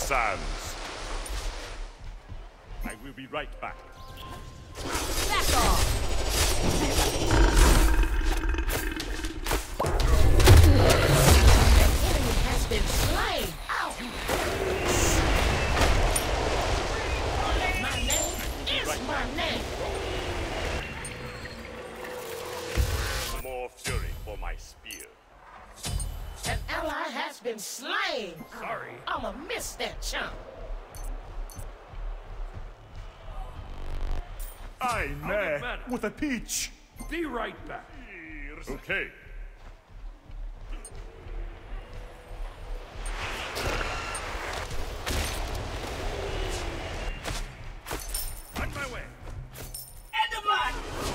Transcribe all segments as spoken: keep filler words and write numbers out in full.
sands. I will be right back. Back off! An enemy has been slain! Ow! My name is my name! More fury for my spear. An ally has been slain! Sorry. I'ma miss that chump! I may with a peach. Be right back. Okay. On my way. End of line!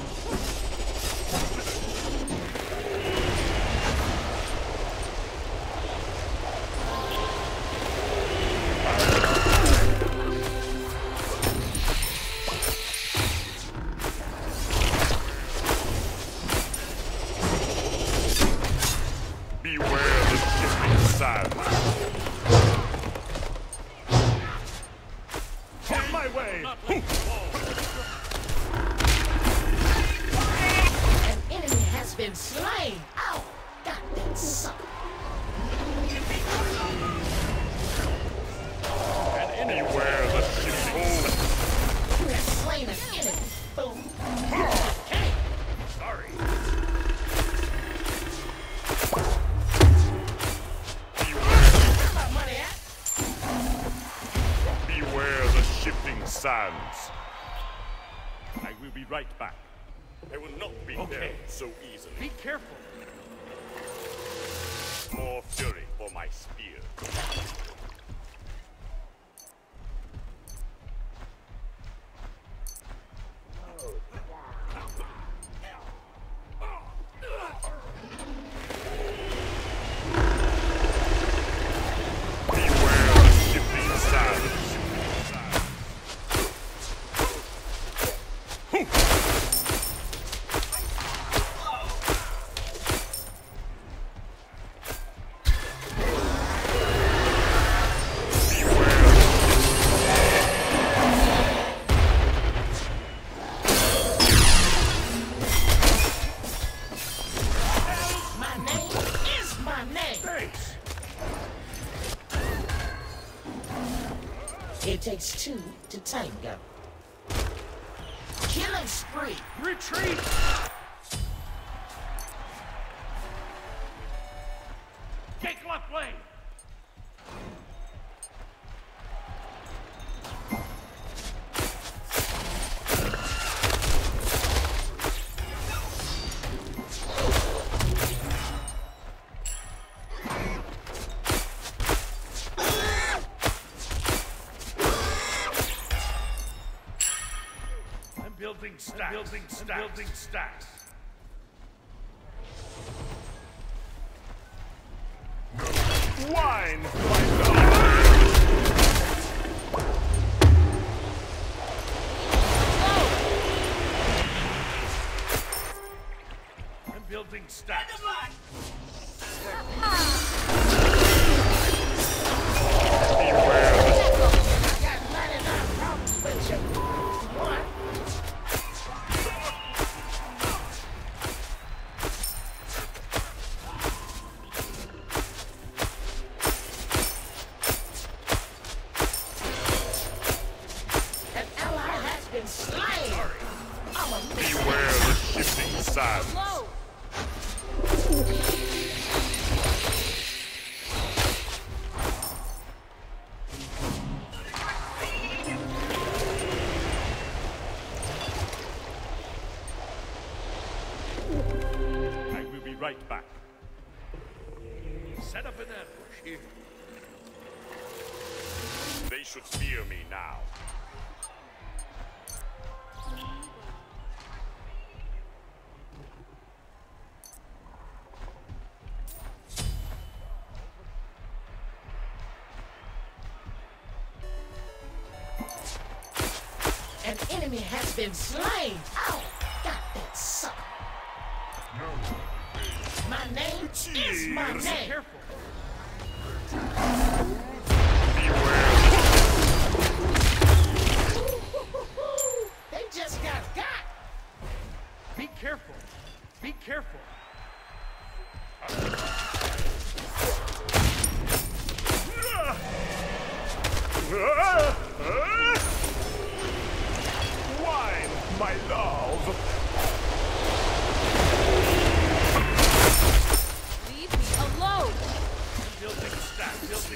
Beware the shifting sands. On my way. An enemy has been slain! Ow! Got that sucker! Beware the shifting sands. You have slain an enemy, fool! Hey! Sorry. Where's my money at? Beware the shifting sands. I will be right back. I will not be Okay. there so easily. Be careful. More fury for my spear. Beware the shifting sands. My name is my name! Thanks. It takes two to tango. Killing spree! Retreat! Take left lane! I'm building stacks. I'm building stacks. I'm building stacks. Wine. I'm building stacks. Beware the I got ninety-nine problems with you. One. An ally has been slain! I'm a beware the shifting sands. Low! I will be right back. Set up an ambush here. They should fear me now. An enemy has been slain! Ow! Got that sucker! My name is my Cheers. name! Careful. Beware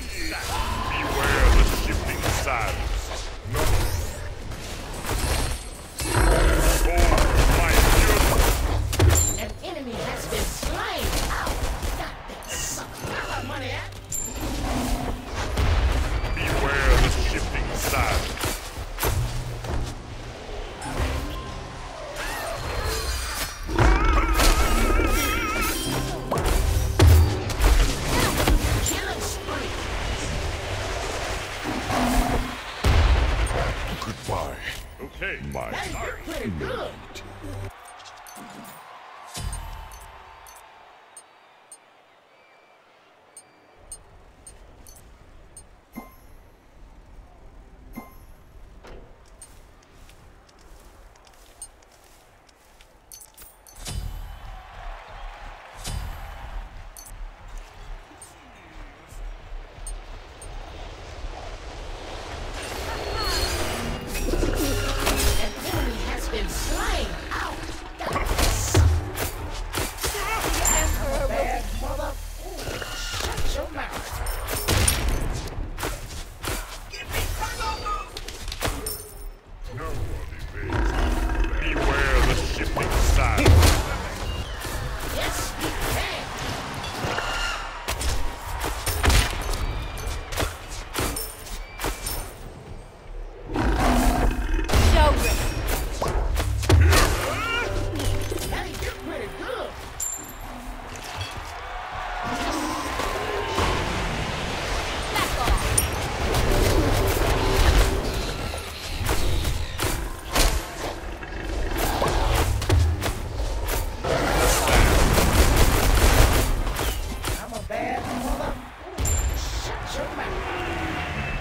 building stacks. Beware the shifting sands. Oh, my goodness! An enemy has been slain. Ow! Got that sucker. Where my money at? Beware the shifting sands. Killing spree. Goodbye. Okay. My Hey, you're pretty good. An enemy has been slain. Ow! Got that sucker. Bad mother. Ooh, shut your mouth. Beware the shifting sands. Yes, we can. Show me. Hey, you're pretty good. Back off. I'm a bad mother. Ooh, shut your mouth.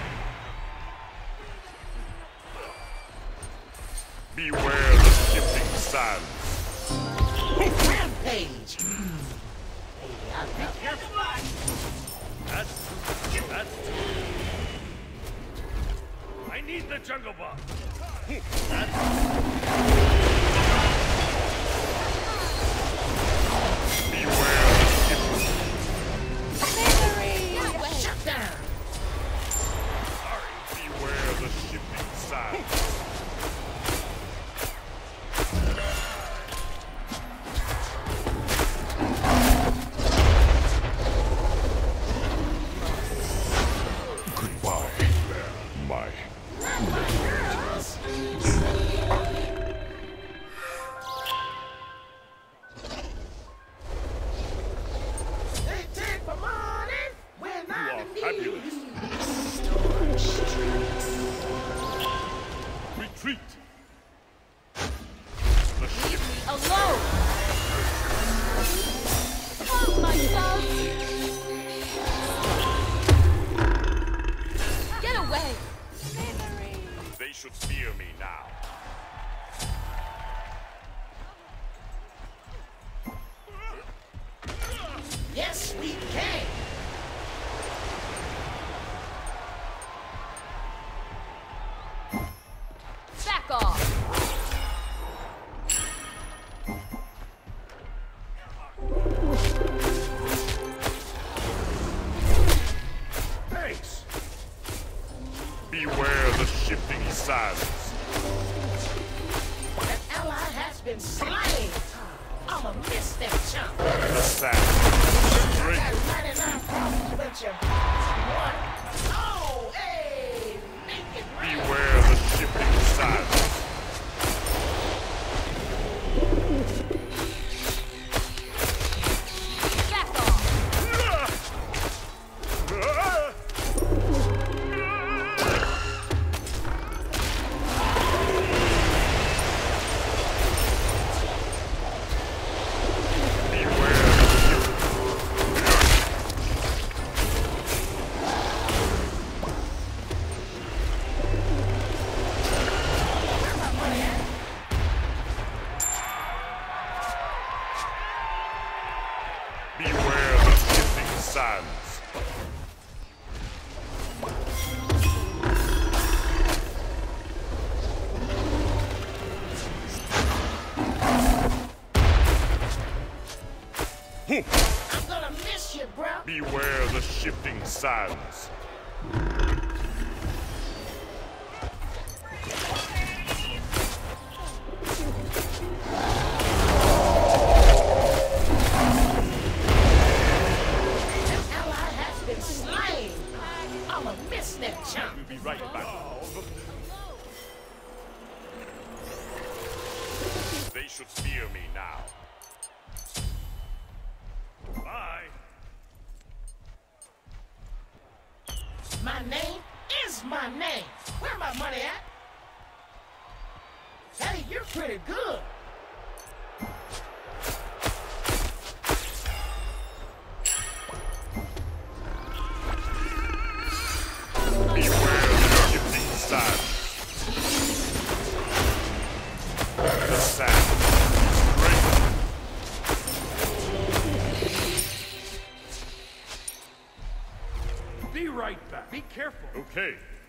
Beware the shifting sands. Rampage. Baby, I love you. That's that's. I need the jungle bomb. Beware the shifting. Get away. Shut down. Beware the shifting sands. Goodbye, my Girls. They take my money when You I'm are in need. fabulous. Storm streets. retreat. The shifting Alone. Oh, my God. Get away. They should fear me now. Yes, we can. Back off. Thanks. Beware the shifting sands. An ally has been slain. I'ma miss that chump. The sands. I Drink. got ninety-nine problems with you. One. Oh, hey, make it rain. Beware the shifting sands. Back off. Beware the shifting. Where my money at? Beware the shifting sands. I'm gonna miss you, bro. Beware the shifting sands. An ally has been slain. I'ma miss that chump. We'll be right back. They should fear me now. Bye. My name is my name. Where my money at? Hey, you're pretty good. Beware the shifting sands. The sand is great. Be right back. Be careful. Okay,